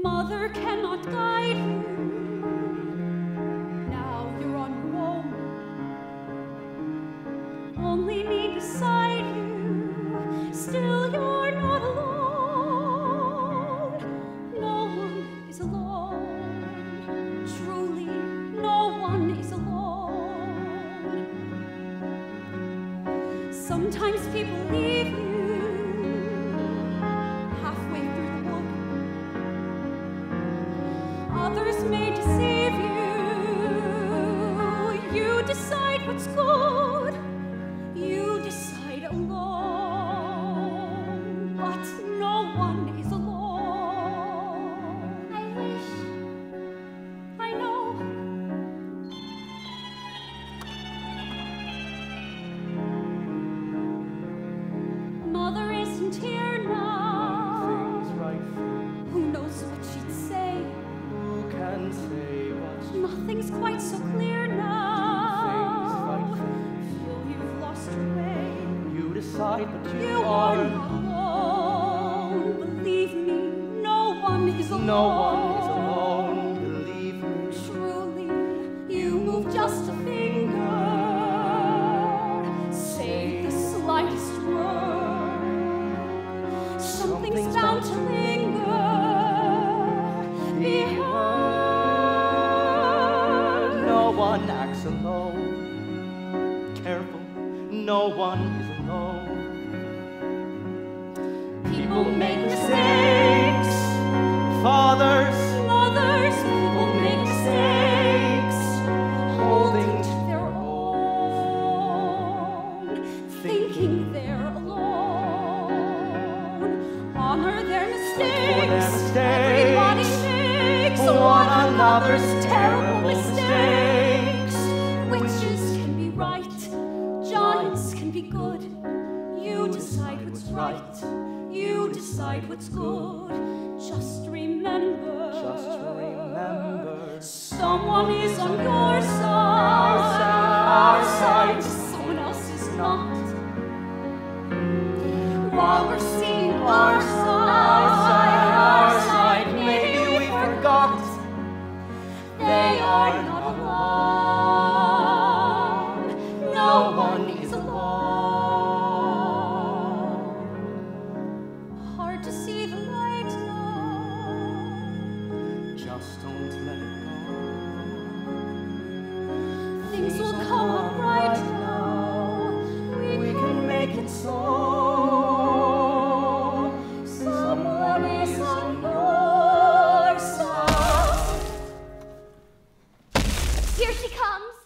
Mother cannot guide you. Now you're on your own. Only me beside you. Still you're not alone. No one is alone. Truly, no one is alone. Sometimes people leave you halfway through the wood. Others may deceive you. You decide what's good. You decide alone. But no one is alone. I wish. I know. Mother isn't here now. Things right. Who knows what she'd say? Who can say what? Nothing's quite so clear now. Feel you've lost your way. You decide, but You are not alone. Believe me, no one is alone. No one is alone. Believe me. Truly, you move just a finger. Say the slightest word. Something's bound to linger. Be heard. No one acts alone. Careful, no one is alone. People make mistakes. Fathers, Mothers, people make mistakes. holding To their own, thinking they're alone. Honor their mistakes. Everybody makes one another's terrible mistakes. Witches can be right, giants can be good. You decide what's right. You decide what's good. Just remember. Someone is on your side. Our side. Someone else is not. While we're seeing our side, maybe we forgot. They are not alone. No one is alone. Hard to see the light now. just don't let it go. Things will come up right now. We can make it so. Someone is on your side. Here she comes.